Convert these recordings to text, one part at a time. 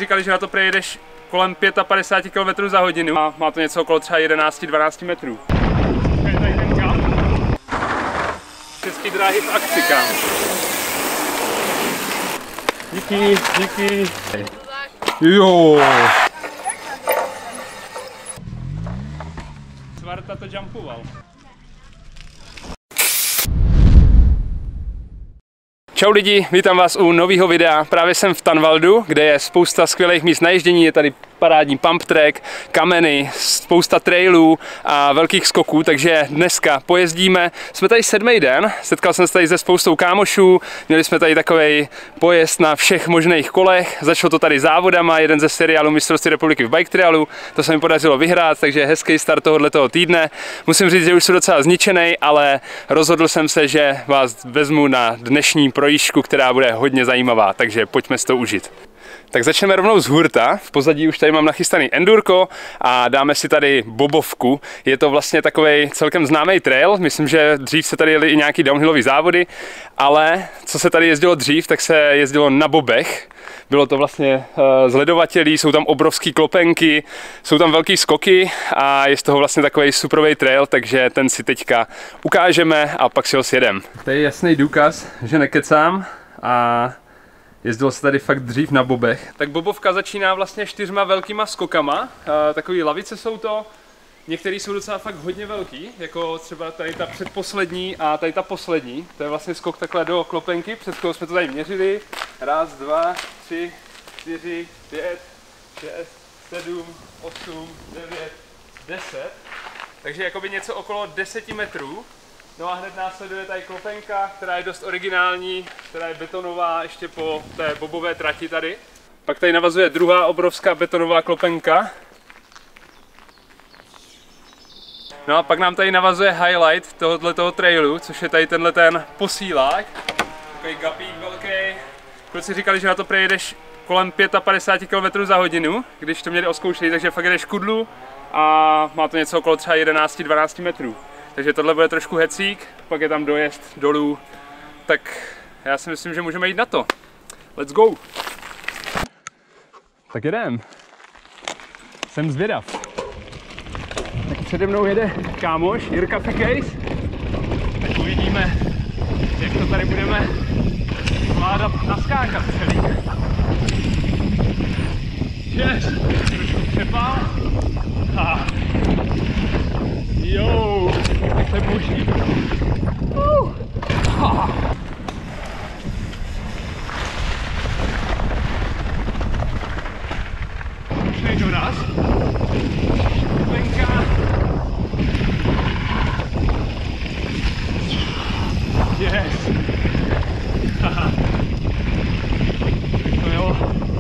Říkali, že na to přejedeš kolem 55 km za hodinu a má to něco okolo třeba 11-12 metrů. Je tady ten kam? Český dráhy v akci, kam. Díky, díky. Jo. Svarta to jumpoval. Čau lidi, vítám vás u nového videa. Právě jsem v Tanvaldu, kde je spousta skvělých míst na ježdění. Je tady parádní pump track, kameny, spousta trailů a velkých skoků, takže dneska pojezdíme. Jsme tady 7. den, setkal jsem se tady se spoustou kámošů, měli jsme tady takovej pojezd na všech možných kolech. Začalo to tady závodama, jeden ze seriálu Mistrovství republiky v bike trialu, to se mi podařilo vyhrát, takže hezký start tohoto týdne. Musím říct, že už jsem docela zničený, ale rozhodl jsem se, že vás vezmu na dnešní projížďku, která bude hodně zajímavá, takže pojďme si to užít. Tak začneme rovnou z hurta. V pozadí už tady mám nachystaný endurko a dáme si tady bobovku. Je to vlastně takový celkem známý trail. Myslím, že dřív se tady jeli i nějaký downhillový závody, ale co se tady jezdilo dřív, tak se jezdilo na bobech. Bylo to vlastně z ledovatělí, jsou tam obrovský klopenky, jsou tam velký skoky a je z toho vlastně takový superový trail, takže ten si teďka ukážeme a pak si ho sjedem. To je jasný důkaz, že nekecám a jezdilo se tady fakt dřív na bobech. Tak bobovka začíná vlastně 4 velkýma skokama, takový lavice jsou to. Některý jsou docela fakt hodně velký, jako třeba tady ta předposlední a tady ta poslední. To je vlastně skok takhle do klopenky, před chvílí jsme to tady měřili. 1, 2, 3, 4, 5, 6, 7, 8, 9, 10. Takže jakoby něco okolo 10 metrů. No a hned následuje tady klopenka, která je dost originální, která je betonová ještě po té bobové trati tady. Pak tady navazuje druhá obrovská betonová klopenka. No a pak nám tady navazuje highlight tohoto trailu, což je tady tenhle ten posílák. Takový gapík velký. Kluci říkali, že na to přejedeš kolem 55 km za hodinu, když to měli oskoušet, takže fakt jdeš kudlu a má to něco okolo třeba 11-12 metrů. Takže tohle bude trošku hecík, pak je tam dojezd dolů, tak já si myslím, že můžeme jít na to. Let's go! Tak jedem. Jsem zvědav. Tak přede mnou jede kámoš Jirka Fikejs. Tak uvidíme, jak to tady budeme zvládat naskákat celý. Yes! Trošku přepál. Jo, tak to je boží. Už nejde do nás. Lenka. Yes. Haha. To jo.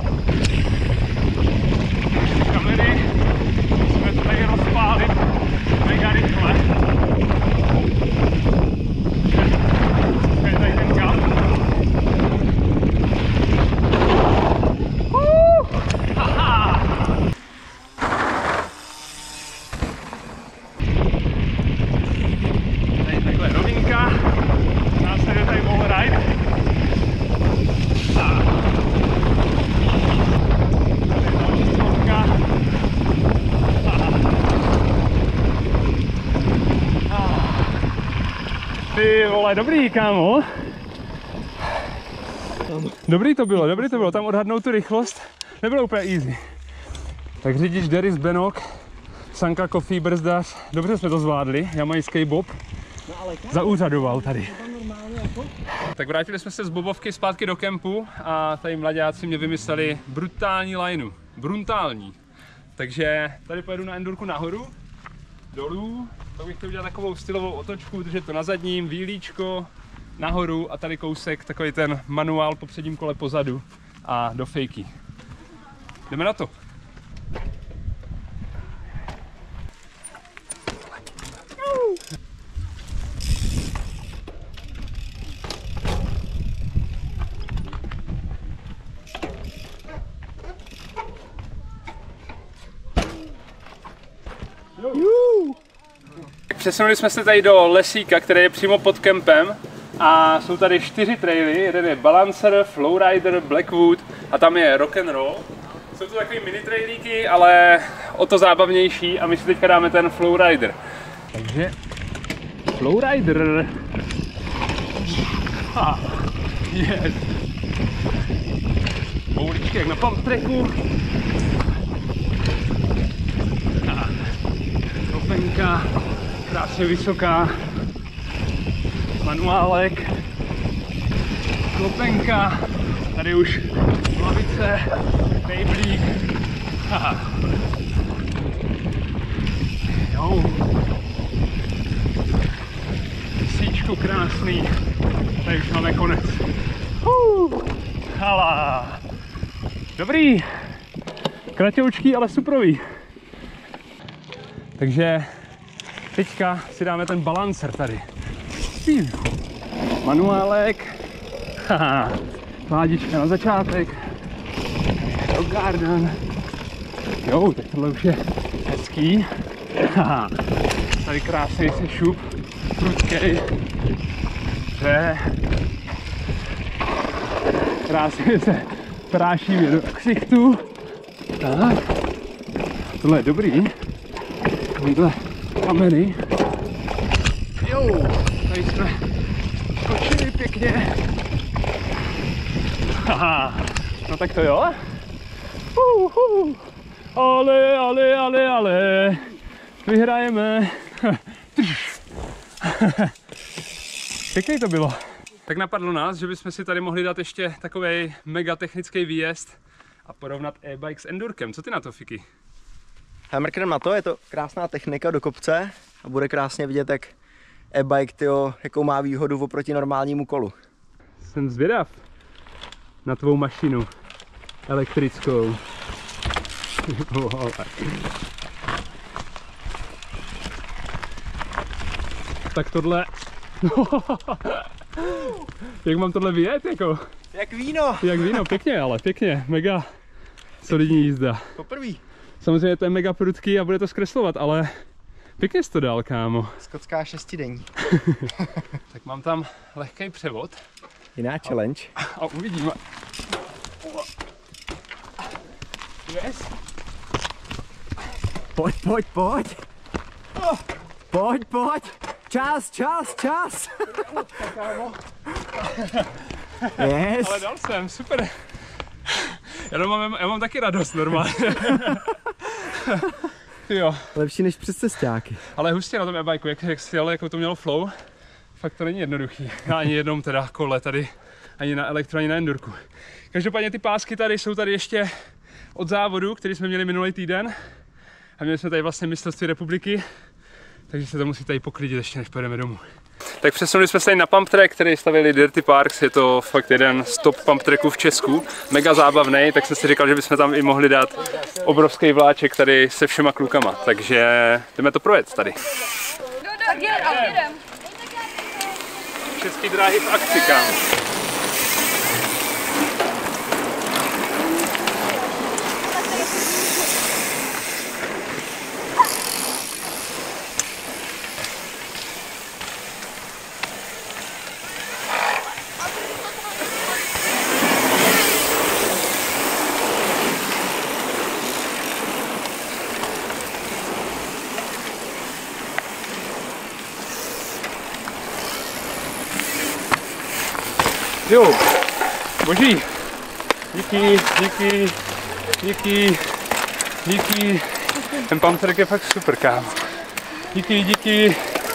Kamery. Musíme to tady rozpálit. Mega rychle. Je tady ten kam. Haha. Tady takhle rovinka. Následuje tady wallride. Tady je další stovka. Ty vole, dobrý, kámo. Dobrý to bylo, tam odhadnout tu rychlost nebylo úplně easy. Tak řidič Deris Benok, Sanka Coffee, brzdař, dobře jsme to zvládli, jamajský bob, zaúřadoval tady. Tak vrátili jsme se z bobovky zpátky do kempu a tady mlaďáci mě vymysleli brutální lineu, bruntální. Takže tady pojedu na endurku nahoru, dolů, tak bych chtěl udělat takovou stylovou otočku, držet to na zadním, výlíčko, nahoru a tady kousek, takový ten manuál po předním kole pozadu a do fejky. Jdeme na to. Přesunuli jsme se tady do lesíka, který je přímo pod kempem a jsou tady 4 traily, jeden je Balancer, Flowrider, Blackwood a tam je Rock'n'Roll. Jsou to takový mini trailíky, ale o to zábavnější a my si teďka dáme ten Flowrider. Takže Flowrider. Yes. Pouličky jak na pump tracku. Ropenka, krásně vysoká. Manuálek. Klopenka. Tady už lavice, nejblík. Jo. Síčku krásný. Tady už máme konec. Hala. Dobrý. Kratoučký, ale suprový. Takže teďka si dáme ten balancer tady. Manuálek. Ládička na začátek. Rock Garden. Jo, tak tohle už je hezký. Tady krásný se šup. Prudkej. Krásně se práší mě do ksichtu. Tak. Tohle je dobrý. Tohle kameny. Jo, tady jsme skočili pěkně. No tak to jo. Ale. Vyhrajeme. Pěkný to bylo. Tak napadlo nás, že bychom si tady mohli dát ještě takovej mega technický výjezd a porovnat e-bike s endurkem. Co ty na to, Fiki? Já mrknem na to, je to krásná technika do kopce a bude krásně vidět, jak e-bike, tyjo, jakou má výhodu oproti normálnímu kolu. Jsem zvědav na tvou mašinu elektrickou. Tak tohle... Jak mám tohle vyjet, jako? Jak víno! Jak víno, pěkně, ale pěkně, mega solidní jízda. Poprvý. Samozřejmě to je mega prudký a bude to zkreslovat, ale pěkně jsi to dal, kámo. Skotská šestidenní. Tak mám tam lehký převod. Jiná challenge. A uvidíme. Yes. Pojď. Pojď. Čas. Yes. Ale dal jsem, super. Já mám taky radost normálně. Jo. Lepší než přes cestáky. Ale hustě na tom e-bajku, jak jsi jel, jako to mělo flow, fakt to není jednoduchý. Na ani jednom teda kole tady, ani na elektro, ani na endurku. Každopádně ty pásky tady jsou tady ještě od závodu, který jsme měli minulý týden. A měli jsme tady vlastně mistrovství republiky, takže se to musí tady poklidit ještě, než pojedeme domů. Tak přesunuli jsme se tady na pump track, který stavili Dirty Parks, je to fakt jeden z top pump tracků v Česku. Mega zábavný, tak jsem si říkal, že bychom tam i mohli dát obrovský vláček tady se všema klukama, takže jdeme to projet tady. Tak jedem. Český dráhy v akci, kámo. Jo, boží, díky, ten pump track je fakt super, kámo. Díky.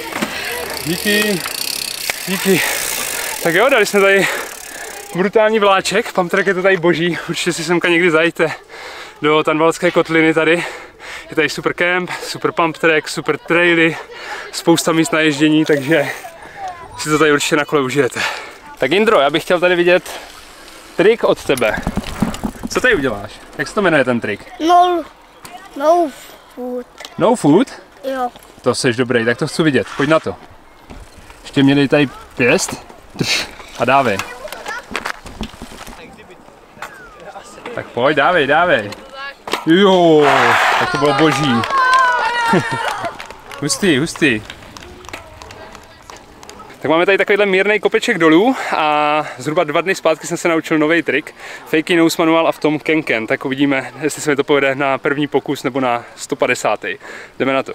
Tak jo, dali jsme tady brutální vláček, pump track je to tady boží, určitě si semka někdy zajďte do Tanvalské kotliny tady. Je tady super kemp, super pump track, super traily, spousta míst na ježdění, takže si to tady určitě na kole užijete. Tak Indro, já bych chtěl tady vidět trik od tebe. Co tady uděláš? Jak se to jmenuje ten trik? No food. No food? Jo. To jsi dobrý, tak to chci vidět. Pojď na to. Ještě měli tady pěst. Drž. A dávej. Tak pojď, dávej. Jo, tak to bylo boží. Hustý. Tak máme tady takovýhle mírný kopeček dolů a zhruba 2 dny zpátky jsem se naučil nový trik. Fakey nose manual a v tom kenken. Tak uvidíme, jestli se mi to povede na první pokus nebo na 150. Jdeme na to.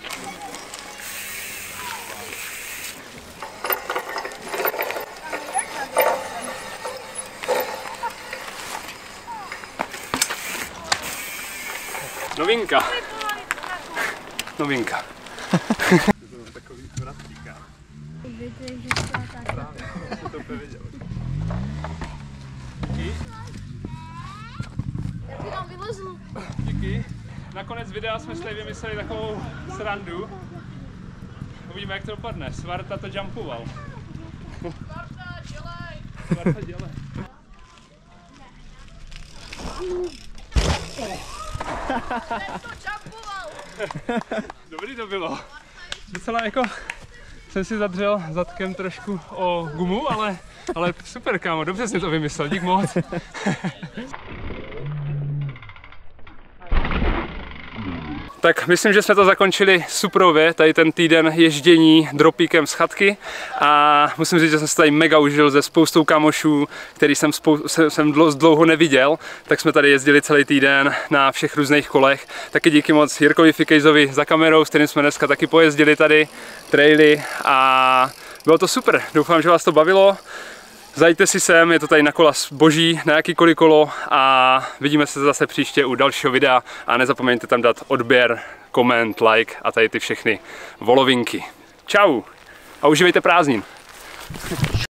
Novinka. Novinka. Takový vratníka. Já ti tam vylezu. Díky. Nakonec videa jsme si tady vymysleli takovou srandu. Uvidíme, jak to dopadne. Svarta to jumpoval. Sparta, dělej. Svarta, dělej. To jumpoval. Dobrý to bylo. Docela jako jsem si zadřel zadkem trošku o gumu, ale super, kámo, dobře jsi to vymyslel, dík moc. Tak myslím, že jsme to zakončili suprově, tady ten týden ježdění dropíkem z chatky a musím říct, že jsem se tady mega užil se spoustou kamošů, který jsem dlouho neviděl, tak jsme tady jezdili celý týden na všech různých kolech. Taky díky moc Jirkovi Fikejzovi za kamerou, s kterým jsme dneska taky pojezdili tady traily a bylo to super, doufám, že vás to bavilo. Zajďte si sem, je to tady na kola boží, na jakýkoliv kolo a vidíme se zase příště u dalšího videa a nezapomeňte tam dát odběr, koment, like a tady ty všechny volovinky. Čau a užívejte prázdnin.